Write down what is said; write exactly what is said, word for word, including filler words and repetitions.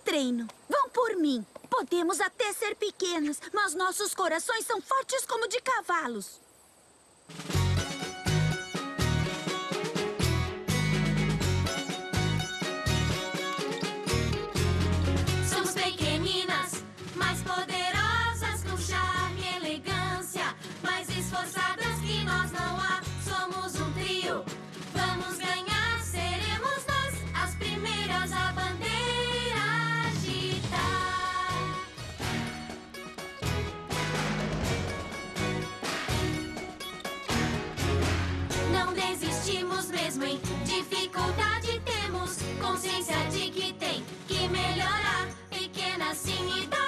treino. Vão por mim. Podemos até ser pequenas, mas nossos corações são fortes como de cavalos. Somos pequeninas, mais poderosas, com charme e elegância, mais esforçadas que nós não há. Somos um trio, vamos ganhar, seremos nós as primeiras a bandeira agitar. Não desistimos mesmo, em dificuldade temos consciência de que tem que melhorar. Pequena sim e dá